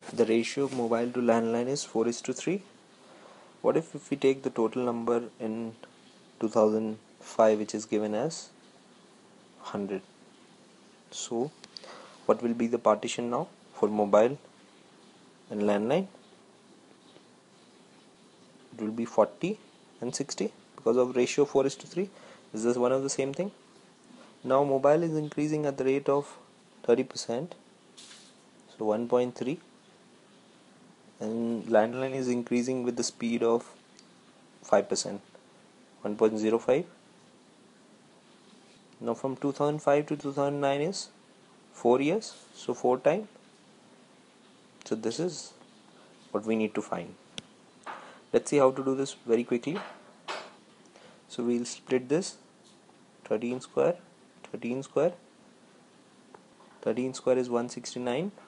the ratio of mobile to landline is 4:3. What if we take the total number in 2005, which is given as 100? So what will be the partition now for mobile and landline? It will be 40 and 60 because of ratio 4:3. Is this one of the same thing? Now mobile is increasing at the rate of 30%, so 1.3, and landline is increasing with the speed of 5%, 1.05. Now from 2005 to 2009 is 4 years, so 4 times. So this is what we need to find. Let's see how to do this very quickly. So we'll split this 13 square. 13 square is 169.